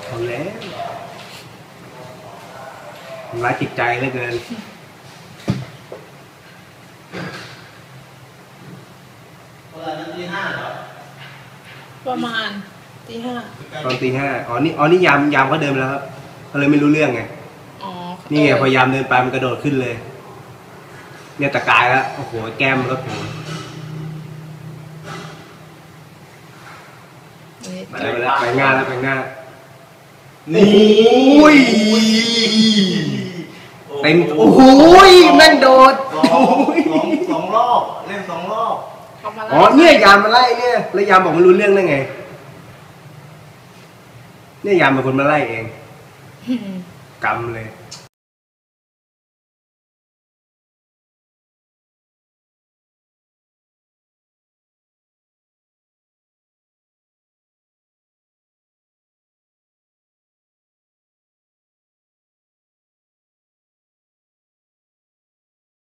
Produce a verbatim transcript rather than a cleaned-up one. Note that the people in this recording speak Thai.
เอาแล้วทำร้ายจิตใจเหลือเกินเวลานั้นตีห้าเหรอประมาณตีห้าตอนตีห้าอ๋อนี่อ๋อนี่ยามยามเขาเดินแล้วครับเขาเลยไม่รู้เรื่องไงอ๋อนี่ไงพอยามเดินไปมันกระโดดขึ้นเลยเนี่ยตะกายแล้วโอ้โหแก้มรถผมไปแล้วไปง่าแล้วไปง่านี่โอ้ยเต็มโอ้โหแม่งโดดสองสองรอบเล่นสองรอบอ๋อเนี่ยยามมาไล่เนี่ยแล้วยามบอกมันรู้เรื่องได้ไงเนี่ยยามเป็นคนมาไล่เองกำเลย